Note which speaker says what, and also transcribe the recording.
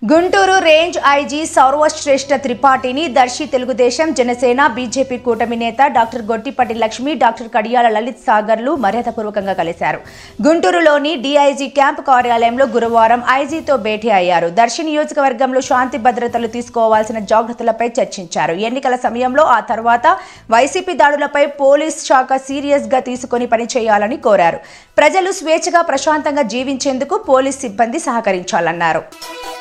Speaker 1: Guntur range IG Sarvashreshtha త్రిపాఠిని Darsi Telugu Desam Janasena BJP కూటమి నేత డాక్టర్ గొట్టిపాటి లక్ష్మి, డాక్టర్ కడియాల లలిత్ సాగర్లు మర్యాదపూర్వకంగా కలిశారు. గుంటూరులోని డీఐజీ క్యాంపు కార్యాలయంలో గురువారం ఐజీతో భేటీ అయ్యారు. దర్శి నియోజకవర్గంలో శాంతి భద్రతలు తీసుకోవాల్సిన జాగ్రత్తలపై చర్చించారు. ఎన్నికల సమయంలో ఆ తర్వాత వైసీపీ దాడులపై పోలీస్ శాఖ సీరియస్ గా తీసుకుని పనిచేయాలని కోరారు. ప్రజలు స్వేచ్ఛగా ప్రశాంతంగా జీవించేందుకు పోలీస్ సిబ్బంది సహకరించాలన్నారు.